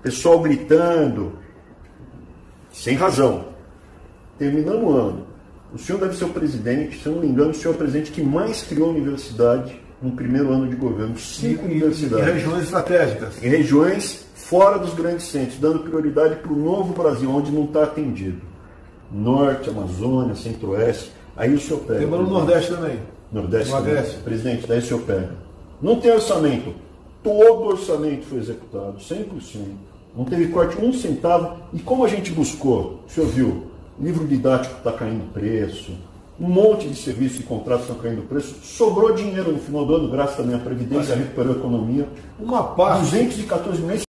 pessoal gritando, sem razão. Terminando o ano. O senhor deve ser o presidente, se eu não me engano, o senhor é o presidente que mais criou universidade no primeiro ano de governo. 5 universidades. Em regiões estratégicas. Em regiões fora dos grandes centros, dando prioridade para o novo Brasil, onde não está atendido. Norte, Amazônia, Centro-Oeste. Aí o senhor pega. Tem no Nordeste também. Nordeste também. Presidente, daí o senhor pega. Não tem orçamento. Todo orçamento foi executado, 100%. Não teve corte um centavo. E como a gente buscou, o senhor viu, livro didático está caindo preço, um monte de serviços e contratos estão caindo preço, sobrou dinheiro no final do ano, graças também à Previdência, recuperou a economia. Uma parte. 214 milhões.